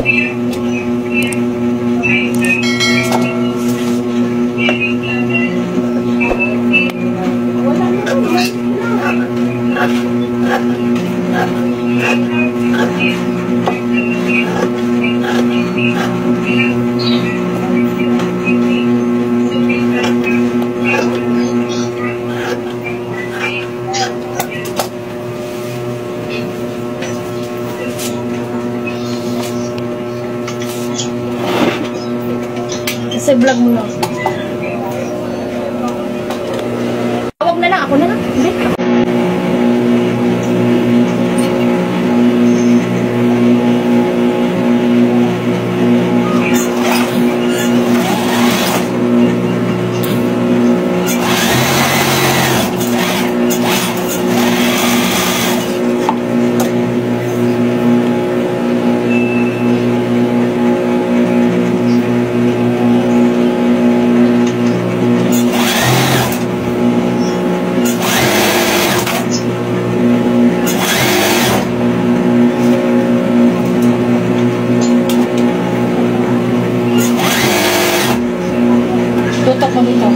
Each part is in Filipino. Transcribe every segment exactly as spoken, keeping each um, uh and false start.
Sa vlog mo lang. Tawag na lang. Ako na lang. Hindi. Tutok mo dito.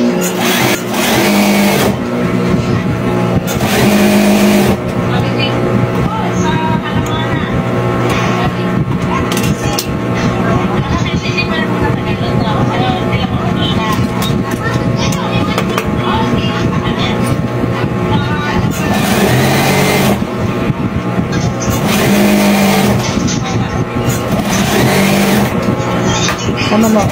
Sama mo.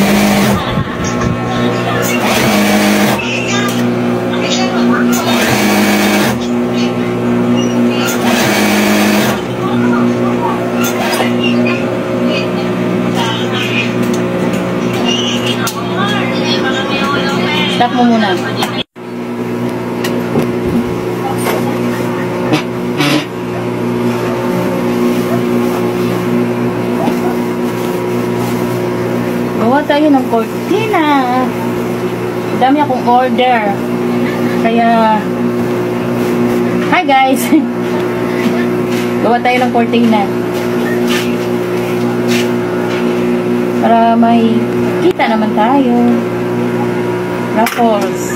Stop mo muna. Gawa tayo ng cortina. Dami akong order. Kaya, hi guys! Gawa tayo ng cortina. Para may kita naman tayo. Raffles.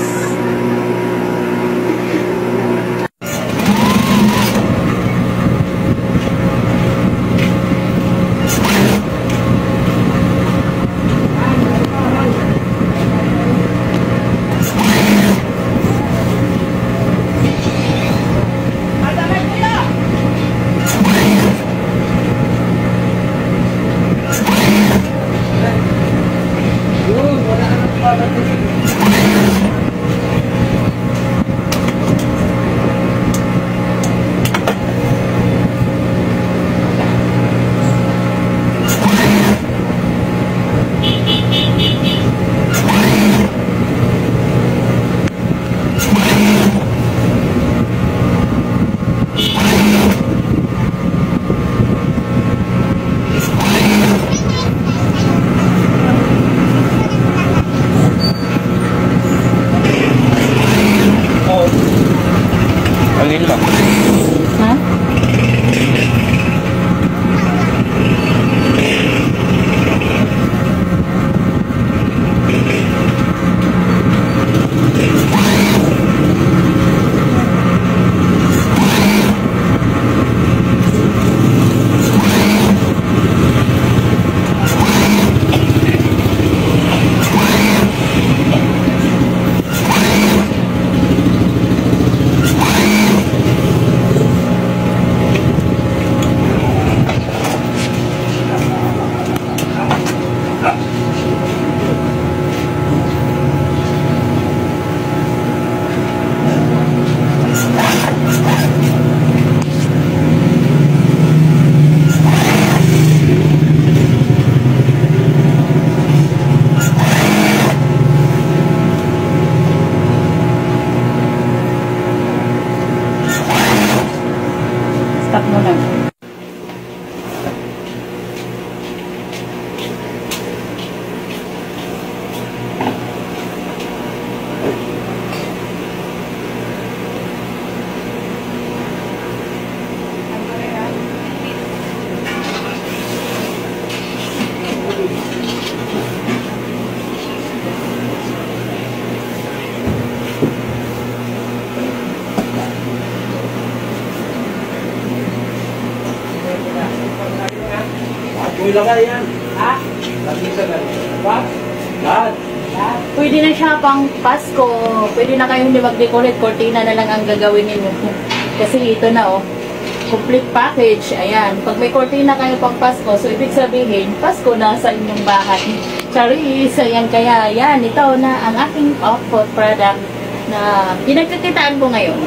Ilagay yan. Ha? Lagi sa ganun. Ba? Lahat. Pwede na siya pang Pasko. Pwede na kayong hindi mag-decorate. Cortina na lang ang gagawin ninyo. Kasi ito na oh. Complete package. Ayan. Pag may cortina kayo pang Pasko, so ibig sabihin, Pasko na sa inyong bahay. Charis. Ayan kaya. Yan. Ito na ang aking off-road product na pinagkakitaan ko ngayon.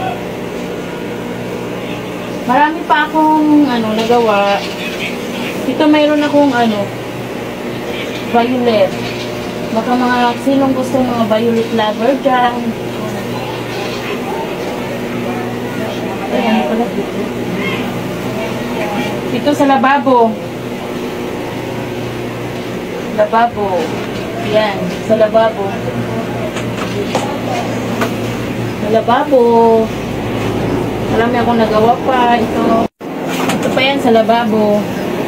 Marami pa akong ano, nagawa. Ito mayroon akong ano, violet. Baka mga sinong gusto ng mga violet lover dyan. Ayan pala. Ito sa lababo. Lababo. Yan, sa lababo. Sa lababo. Marami akong nagawa pa. Ito. Ito pa yan sa lababo.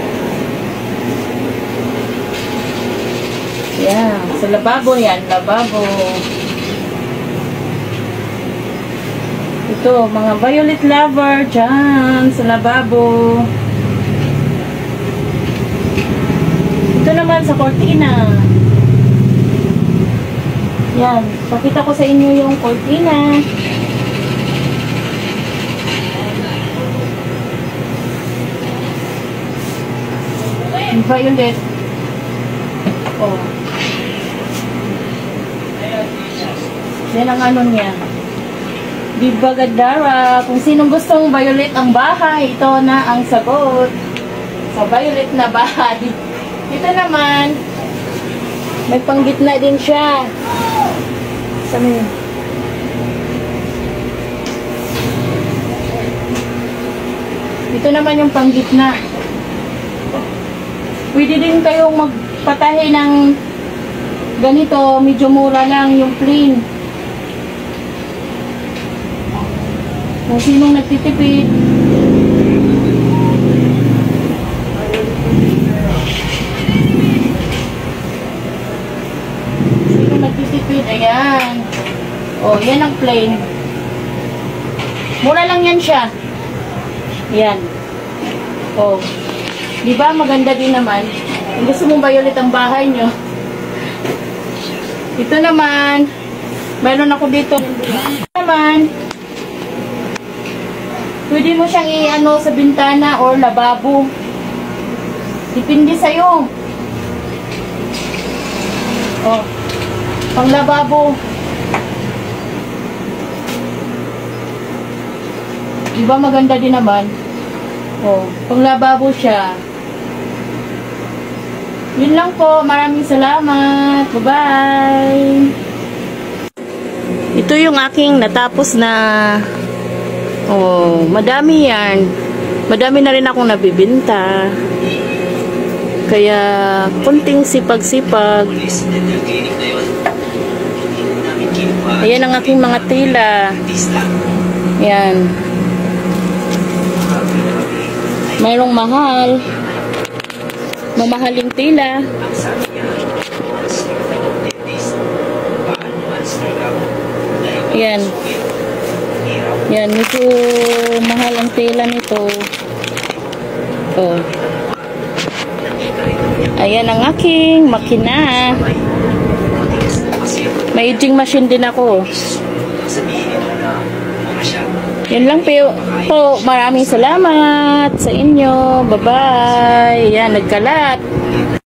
Yan, sa lababo yan, lababo. Ito, mga violet lover dyan, sa lababo. Ito naman sa cortina. Yan, pakita ko sa inyo yung cortina. Yung violet. Oh. Yan ang ano niya. Diba Gadara? Kung sinong gustong violet ang bahay, ito na ang sagot. Sa violet na bahay. Ito naman, may panggitna din siya. Saan yun? Ito naman yung panggitna. Pwede din kayong magpatahe ng ganito, medyo mura lang yung plain. Kung sinong nagtitipid, sinong nagtitipid, ayan. O, yan ang plain. Mura lang yan siya. Yan. O, diba maganda din naman. Kung gusto mong violet ang bahay nyo. Ito naman, mayroon ako dito. Ito naman, pwede mo siyang i-ano sa bintana or lababo. Depende sa'yo. Oh, pang lababo. Diba maganda din naman? Oh, pang lababo siya. Yun lang po. Maraming salamat. Bye-bye. Ito yung aking natapos na. Oh, madami yan. Madami na rin akong nabibinta. Kaya, kunting sipag-sipag. Ayan ang aking mga tela. Yan. Mayroong mahal. Mamahaling tela. Yan. Yan, medyo mahal ang tela nito. Oh. Ayan ang aking makina. May edging machine din ako. Yan lang po. po. Maraming salamat sa inyo. Bye-bye. Yan, nagkalat.